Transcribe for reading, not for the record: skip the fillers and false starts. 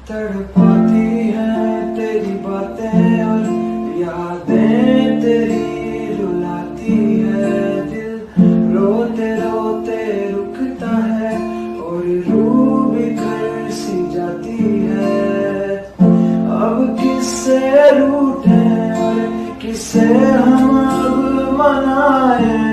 तड़पाती है तेरी बातें और यादें तेरी रुलाती है। दिल रोते रोते रुकता है और रूह बिखर सी जाती है। अब किससे रूठे और किससे हम अब मनाए।